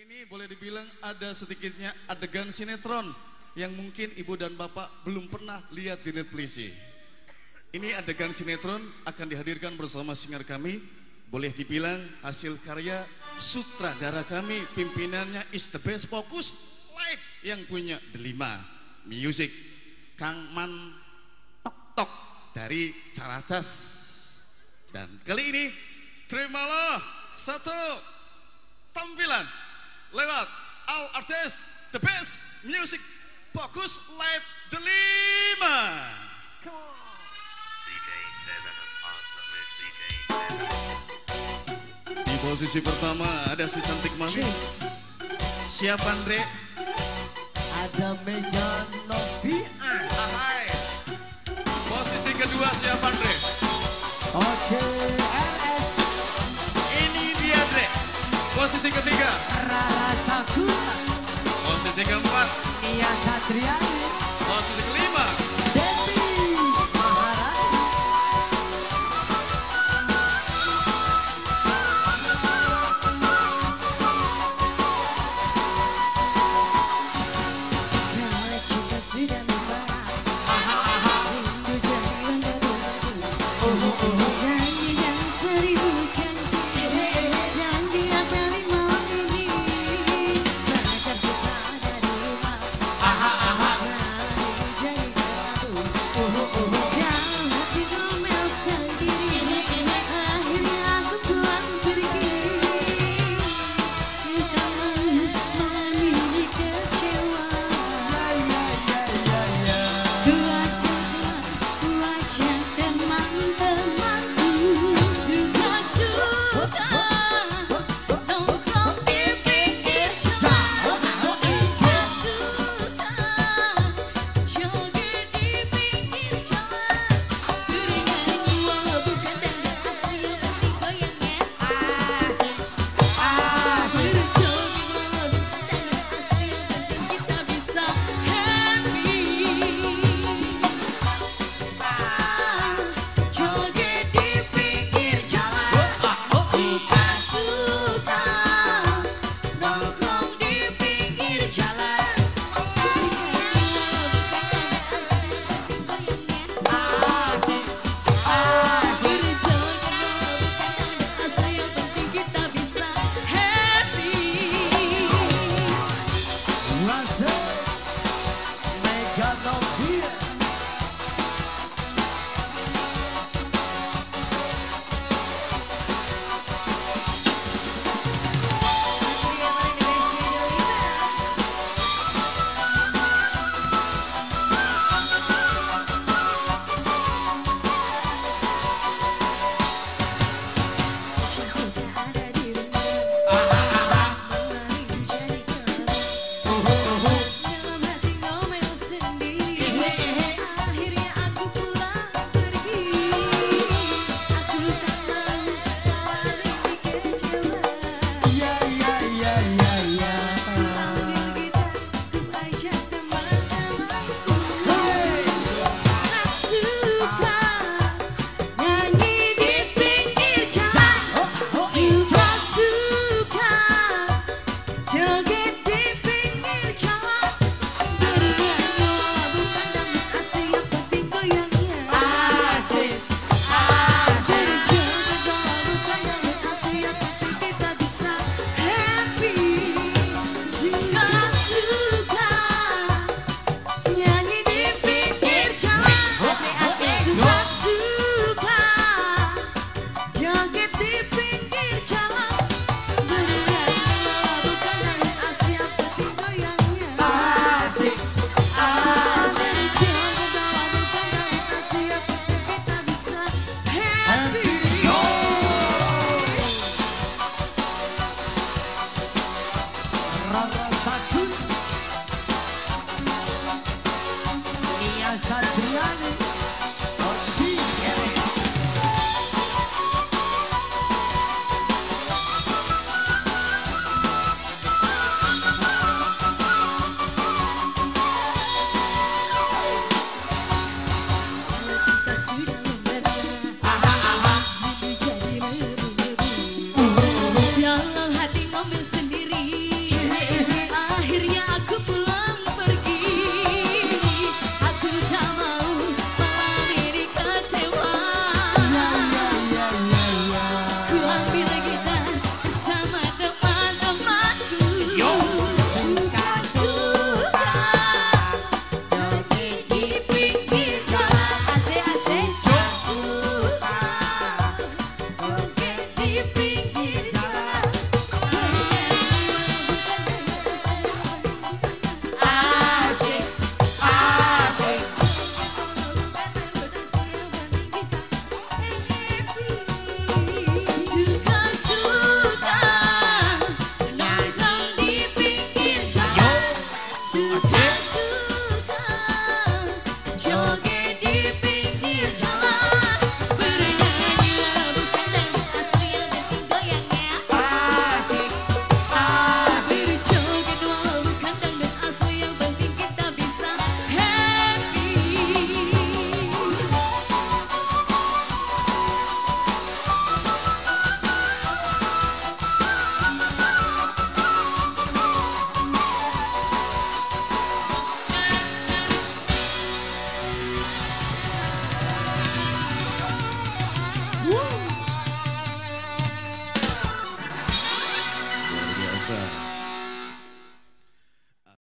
ini boleh dibilang ada sedikitnya adegan sinetron yang mungkin ibu dan bapak belum pernah lihat di Netflix. Ini adegan sinetron akan dihadirkan bersama singer kami. Boleh dibilang hasil karya sutradara kami, pimpinannya is the best fokus live yang punya Delima Music, Kang Man Tok Tok dari Caracas. Dan kali ini terimalah satu tampilan lewat All Artists The Best Music Fokus Live Delima. Di posisi pertama ada si cantik manis. Siapa Andre? Ada Megan Novian. Hai. Posisi kedua siapa Andre? OCLS. Ini dia Andre. Posisi ketiga Rara Sakura. Posisi keempat Nia Satriani. Posisi kelima